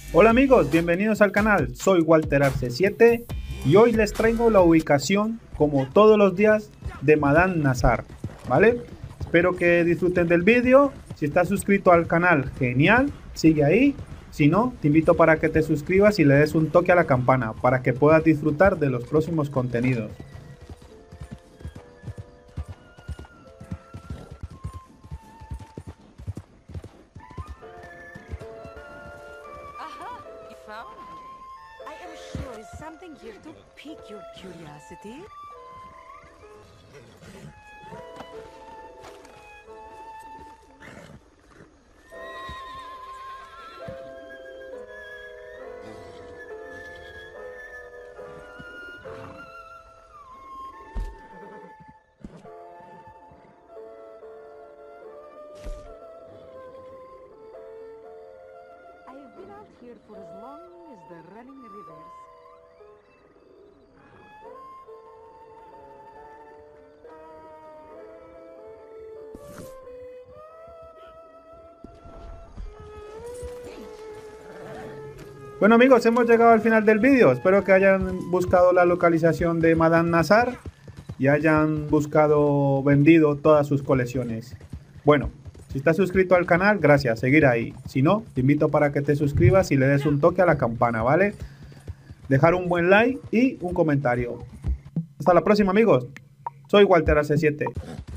Hola amigos, bienvenidos al canal, soy Walter Arce 7 y hoy les traigo la ubicación, como todos los días, de Madame Nazar, ¿vale? Espero que disfruten del vídeo. Si estás suscrito al canal, genial, sigue ahí. Si no, te invito para que te suscribas y le des un toque a la campana para que puedas disfrutar de los próximos contenidos. Aha! You found me. I am sure is something here to pique your curiosity. I have been out here for as long as the running rivers. Bueno amigos, hemos llegado al final del vídeo. Espero que hayan buscado la localización de Madame Nazar y hayan buscado vendido todas sus colecciones. Bueno, si estás suscrito al canal, gracias, seguir ahí. Si no, te invito para que te suscribas y le des un toque a la campana, ¿vale? Dejar un buen like y un comentario. Hasta la próxima amigos. Soy Walter Arce 7.